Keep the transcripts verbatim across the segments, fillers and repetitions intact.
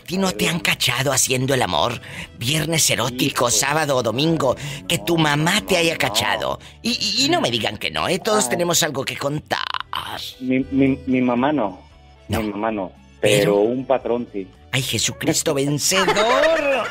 ti no te han cachado haciendo el amor? Viernes erótico, sí, sábado o domingo, que tu mamá te haya cachado. Y, y, y no me digan que no, ¿eh? Todos Ay. tenemos algo que contar. Mi, mi, mi mamá no. no. Mi mamá no. Pero, pero un patrón sí. ¡Ay, Jesucristo vencedor!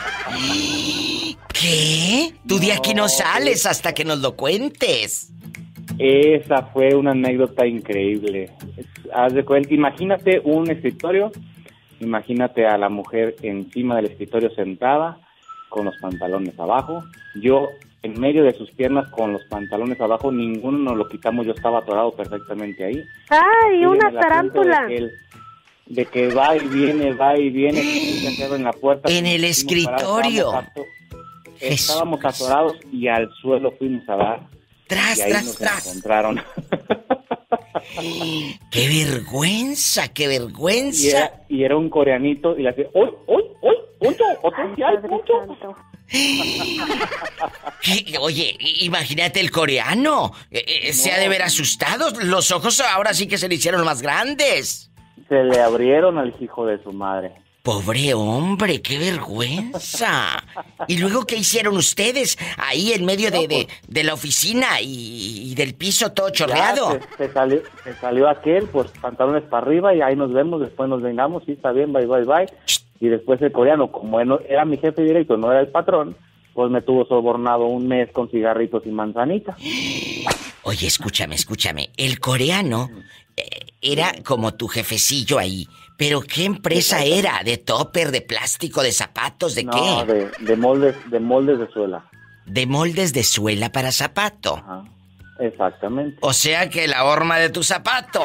¿Qué? Tú no, de aquí no sales hasta que nos lo cuentes. Esa fue una anécdota increíble. Haz de cuenta, imagínate un escritorio, imagínate a la mujer encima del escritorio sentada, con los pantalones abajo. Yo en medio de sus piernas con los pantalones abajo, ninguno nos lo quitamos, yo estaba atorado perfectamente ahí. ¡Ay, una tarántula! De que va y viene, va y viene, en la puerta. En el escritorio. Estábamos, estábamos atorados y al suelo fuimos a dar. Tras, y ahí tras, nos tras. encontraron. ¡Qué vergüenza, qué vergüenza! Y era, y era un coreanito y le hacía, ¡uy, uy, uy! ¡Punto! ¡Otro sí hay, punto! Oye, imagínate el coreano. Eh, no. Se ha de ver asustado. Los ojos ahora sí que se le hicieron más grandes. Se le abrieron al hijo de su madre. Pobre hombre, qué vergüenza. ¿Y luego qué hicieron ustedes ahí en medio de, de, de la oficina y, y del piso todo chorreado? Ya, se, se, salió, se salió aquel, pues pantalones para arriba y ahí nos vemos, después nos vengamos, sí, está bien, bye, bye, bye. Y después el coreano, como él no, era mi jefe directo, no era el patrón, pues me tuvo sobornado un mes con cigarritos y manzanita. Oye, escúchame, escúchame. El coreano eh, era como tu jefecillo ahí. ¿Pero qué empresa era? ¿De topper, de plástico, de zapatos, de no, qué? No, de, de moldes, de moldes de suela. De moldes de suela para zapato. Ajá, exactamente. O sea que la horma de tu zapato.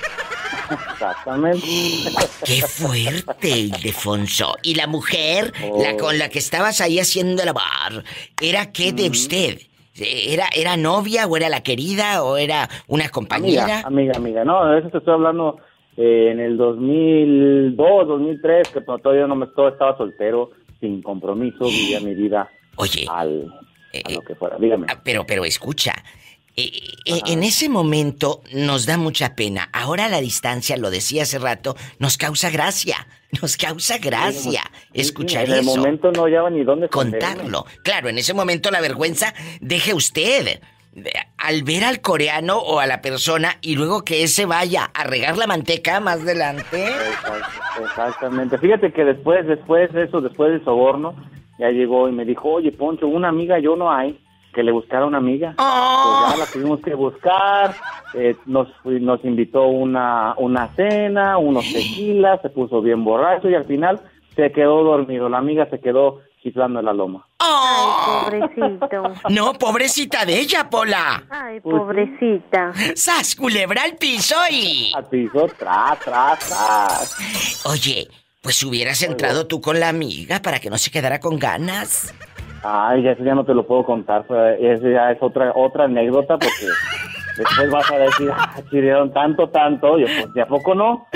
Exactamente. ¡Qué fuerte, Ildefonso! ¿Y la mujer, oh. la con la que estabas ahí haciendo el bar, era qué de mm. usted? ¿Era, ¿Era novia o era la querida o era una compañera? Amiga, amiga, amiga. No, de eso te estoy hablando eh, en el dos mil dos, dos mil tres, que todavía no me estaba, estaba soltero, sin compromiso, vivía mi vida. Oye, al, eh, a lo que fuera. Dígame. Pero, pero escucha, eh, eh, en ese momento nos da mucha pena. Ahora a la distancia, lo decía hace rato, nos causa gracia. Nos causa gracia sí, escuchar sí, en eso. En el momento no hallaba ni dónde contarlo. Contarme. Claro, en ese momento la vergüenza, deje usted. Al ver al coreano o a la persona y luego que ese vaya a regar la manteca más adelante. Exactamente. Fíjate que después, después de eso, después del soborno, ya llegó y me dijo, oye, Poncho, una amiga yo no hay, que le buscara una amiga. Oh. Pues ya la tuvimos que buscar, eh, nos, nos invitó una, una cena, unos tequilas, se puso bien borracho y al final se quedó dormido. La amiga se quedó chiflando en la loma. Oh. Ay, pobrecito. No, pobrecita de ella, Pola. Ay, pobrecita. ¡Sas, culebra al piso y... Al piso, tras, tras, tras. Oye, pues hubieras entrado Oye. tú con la amiga para que no se quedara con ganas. Ay, eso ya no te lo puedo contar, eso ya es otra otra anécdota porque después vas a decir, ah, chirieron tanto, tanto, yo pues, ¿de a poco no?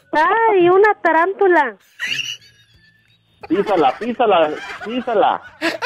Ay, una tarántula. Písala, písala, písala.